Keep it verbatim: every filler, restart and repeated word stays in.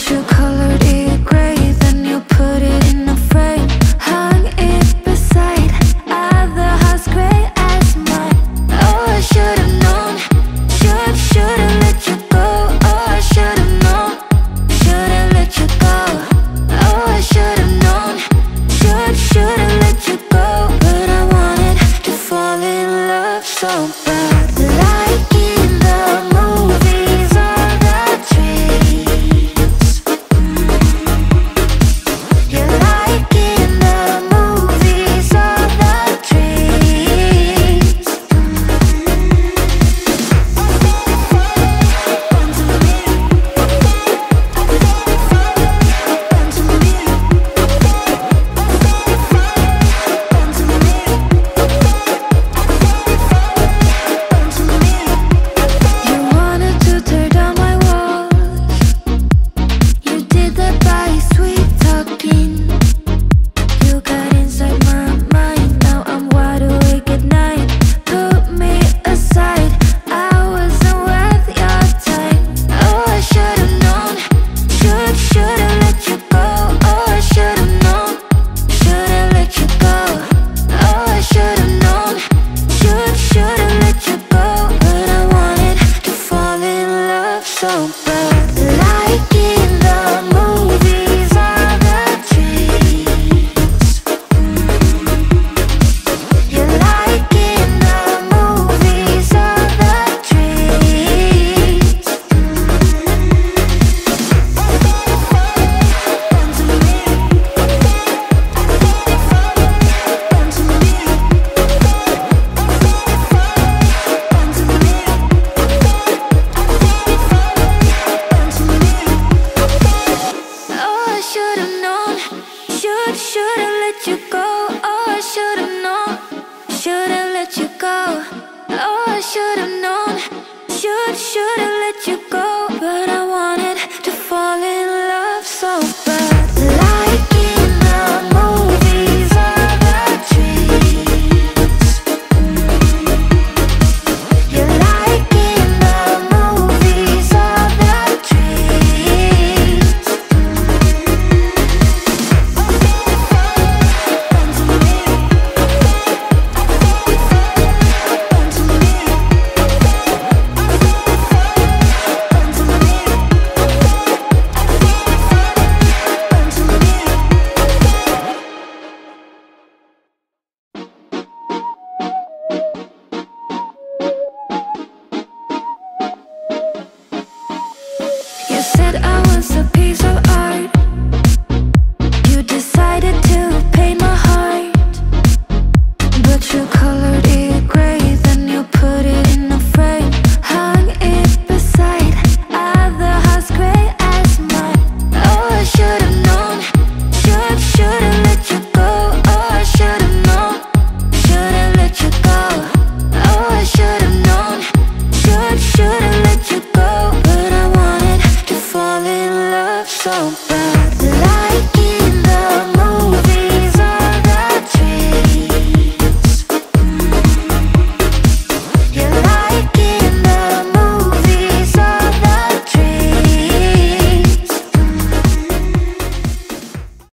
you colored it gray, then you put it in a frame, hung it beside other house gray as mine. Oh, I should've known, should, should've let you go. Oh, I should've known, should've let you go. Oh, I should've known, should, should've let you go. But I wanted to fall in love so bad. Like in the movies or the dreams. You're like in the movies or the dreams. You wanted to tear down my walls. You did that by sweet talking. You got inside my mind. Now I'm wide awake at night. Put me aside, I wasn't worth your time. Oh, I should've known, should, should've let you go. Oh, I should've known, should've let you go. Oh, I should've known, should, should've let you go. But I wanted to fall in love so bad. Like in the movies or the dreams. You're like in the movies or the dreams. Oh, I should've known, should, should've let you go. Oh, I should've known, should've let you go. Oh, I should've known, should, should've let you go. But I wanted to fall in love so bad. Like in the movies or the dreams. You're like in the movies or the dreams. You said I was a piece of art. You decided to paint my heart, but you colored it gray, then you put it in a frame, hung it beside other house gray as mine. Oh, I should've known, should, should've let you go. Oh, I should've known, should've let you go. Oh, I should've known, should, should've let you go. But I wanted to fall in love so bad.